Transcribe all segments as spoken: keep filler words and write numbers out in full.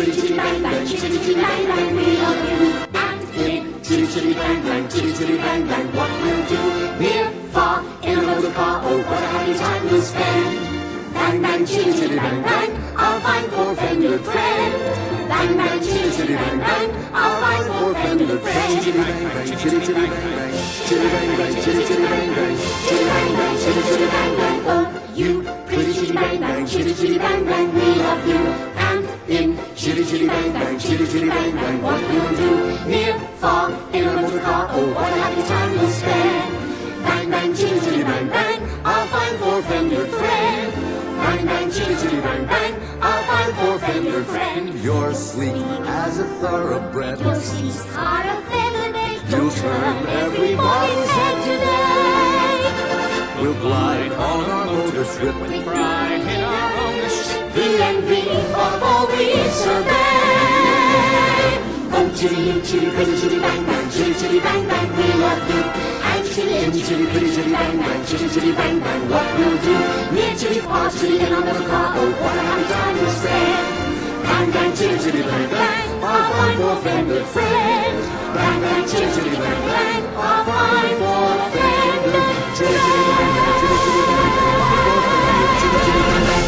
Chitty-Chitty-Bang-Bang, Chitty-Chitty-Bang-Bang, we love you. And in Chitty-Chitty-Bang-Bang, Chitty-Chitty-Bang-Bang, what we'll do, near, far, in a motor car, oh, what a happy time we'll spend. Bang, bang, chitty-chitty-bang-bang, our fine four-fendered friend. Bang, bang, chitty-chitty-bang-bang, our fine four-fendered friend. Chitty-bang-bang, chitty-chitty-bang-bang, chitty-bang-bang, chitty-chitty-bang-bang, chitty-bang-bang, chitty-chitty-bang-bang. Oh, you pretty chitty-bang-bang, chitty-chitty-bang-bang, we love you. And in chitty-chitty-bang-bang, chitty-chitty-bang-bang, what we'll do, near, far, in a motor car, oh, what a happy time we'll spend. Bang, bang, chitty-chitty-bang-bang, our fine four-fendered friend. Bang, bang, chitty-chitty-bang-bang, our fine four-fendered friend. You're sleek as a thoroughbred. Your seats are a feather bed. You'll turn everybody's head today. We'll glide on our motor trip with pride in our ownership. The envy of all we survey. Oh, chitty, you chitty, pretty chitty-bang-bang, chitty-chitty-bang-bang, we love you. Chitty and chitty, pretty chitty, bang bang, chitty chitty, bang bang, what we'll do? Near chitty, far chitty, in our motor car, oh, what a happy time we'll spend. Bang bang, chitty chitty, bang bang, our fine four-fendered friend. Bang bang, chitty chitty, bang bang, our fine four-fendered chitty chitty, bang bang, chitty chitty, bang bang, chitty chitty, bang bang.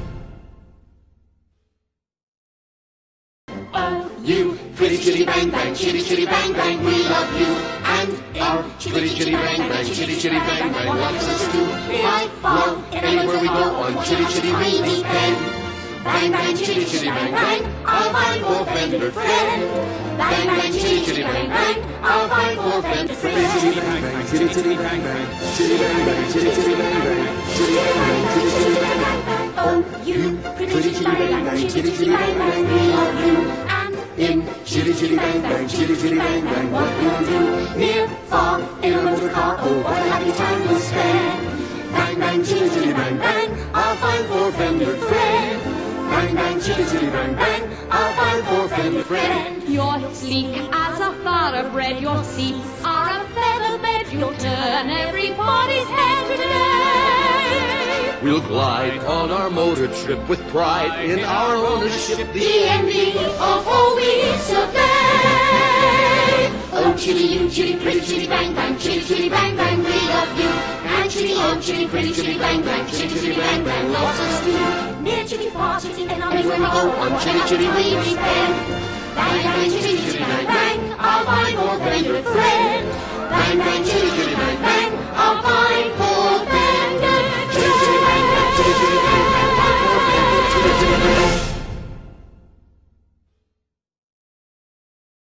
Oh, you pretty chitty, bang bang, chitty chitty, bang bang, we love you. And our chitty-chitty-bang-bang, chitty-chitty-bang-bang loves us to ride far, anywhere we go on chitty-chitty we spend. Bang bang, chitty-chitty-bang-bang, our fine four-fendered friend. Bang bang, chitty-chitty-bang-bang, our fine four-fendered friend. Chitty-chitty-bang-bang, chitty-chitty-bang-bang, chitty-bang-bang, chitty-chitty-bang-bang, chitty-bang-bang, chitty-chitty-bang-bang. Oh, you pretty chitty-chitty-bang-bang, chitty-chitty-bang-bang, we love you. In chitty-chitty-bang-bang, chitty-chitty-bang-bang, what we'll do, near, far, in a motor car, oh, what a happy time we'll spend. Bang, bang, chitty-chitty-bang-bang, our fine four-fendered friend. Bang, bang, chitty-chitty-bang-bang, our fine four-fendered friend. You're sleek as a thoroughbred, your seats are a feather bed, you'll turn everybody's head today. We'll glide on our motor trip with pride in our ownership. The envy of all we survey. Oh, chitty, you chitty, pretty chitty, bang bang, chitty, chitty, bang bang, we love you. And chitty, oh, chitty, pretty chitty, bang bang, chitty, chitty, bang bang, loves us too. Near chitty, far chitty, and on where we go on chitty, chitty, we spend. Bang bang, chitty, chitty, bang bang, our fine four-fendered friend. Bang bang, chitty, chitty, bang bang, our fine